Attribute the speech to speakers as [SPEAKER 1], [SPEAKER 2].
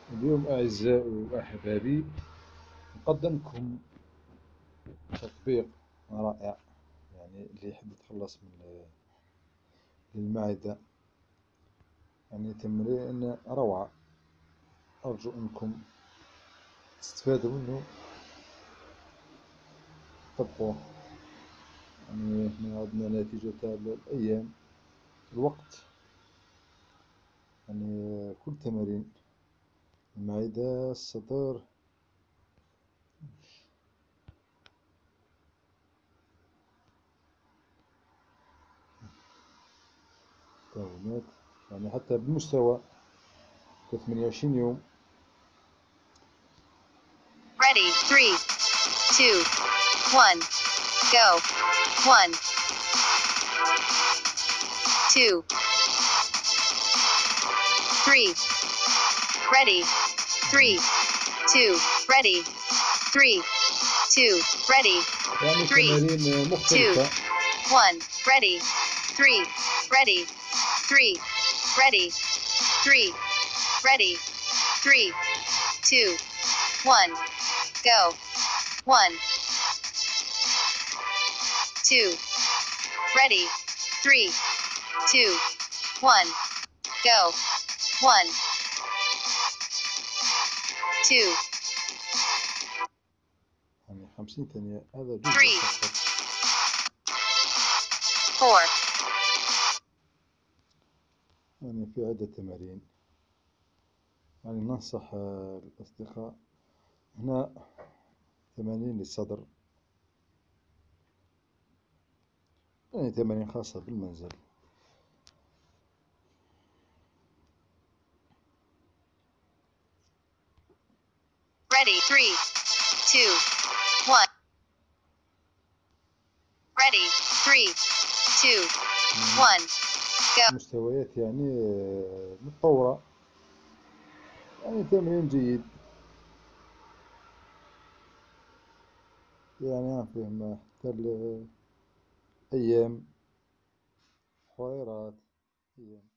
[SPEAKER 1] اليوم أعزائي وأحبابي نقدم لكم تطبيق رائع، يعني اللي يحب يتخلص من المعدة، يعني تمرين روعة. أرجو أنكم تستفادوا منه، طبقوه. يعني احنا عندنا نتيجة تاع الأيام، الوقت، يعني كل تمارين المعدة، الصدر. مكونات يعني حتى بالمستوى 28 يوم.
[SPEAKER 2] Ready, 3, 2, 1, go. 1, 2, 3. Ready, 3, 2, ready, 3, 2, ready,
[SPEAKER 1] يعني
[SPEAKER 2] 3,
[SPEAKER 1] تمارين
[SPEAKER 2] 2,
[SPEAKER 1] مختلفة.
[SPEAKER 2] 1, ready, 3, ready, 3, ready, 3, ready, 3, 2, 1, go. 1, 2, ready, 3, 2, 1, go. 1, 2,
[SPEAKER 1] يعني 50 ثانية، هذا جزء
[SPEAKER 2] 3,
[SPEAKER 1] فقط.
[SPEAKER 2] 4.
[SPEAKER 1] يعني في عدة تمارين، يعني ننصح الأصدقاء. هنا تمارين للصدر، يعني تمارين خاصة بالمنزل.
[SPEAKER 2] Ready, 3, 2, 1. Ready, 3, 2, 1, go.
[SPEAKER 1] مستويات يعني متطورة، يعني تمرين جيد، يعني فيه حتى الأيام، حويرات، أيام.